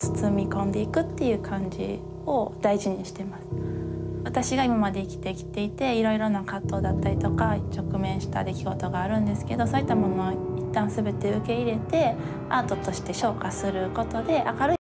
包み込んでいくっていう感じを大事にしてます。私が今まで生きてきていて、いろいろな葛藤だったりとか直面した出来事があるんですけど、そういったものを一旦全て受け入れてアートとして昇華することで明るい